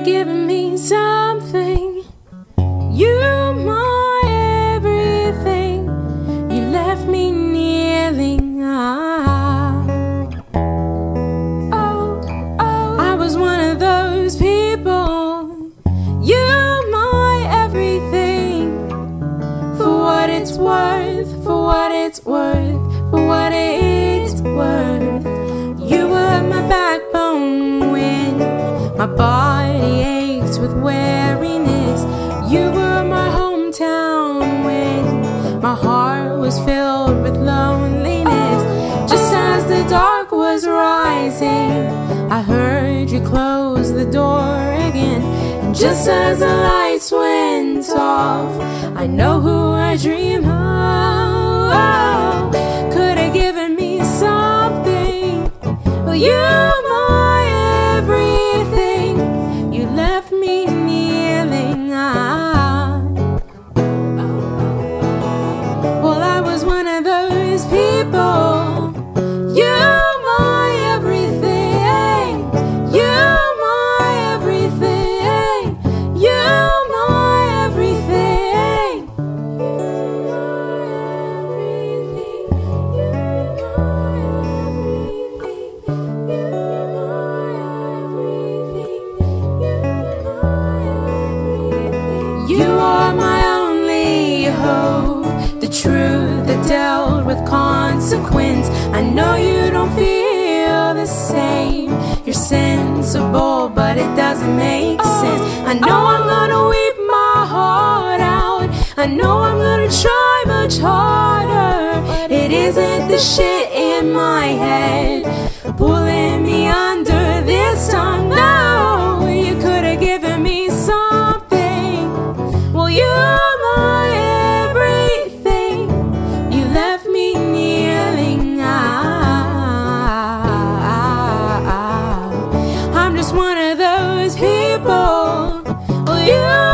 given me something. You're my everything. You left me kneeling. I was one of those people. You're my everything. For what it's worth, for what it's worth, for what it's worth. You were my backbone when my body aches with weariness. You were my hometown when my heart was filled with loneliness. Just as the dark was rising, I heard you close the door again. And just as the lights went off, I know who I dream of. Could have given me something. Well, you're my everything. You left me kneeling. Well, I was one of those people. You're my everything. You're my everything. You're my everything. You're my everything. You're my everything. You're my everything. You're my everything. You are my only hope, the truth that dealt with consequence. I know you don't feel the same. You're sensible, but it doesn't make sense. I know I'm gonna weep my heart out. I know I'm gonna try much harder. It isn't the shit in my head pulling me under this time. No, you could have given me something. Well, you're my everything. You left me kneeling. I'm just one of those people. Well, you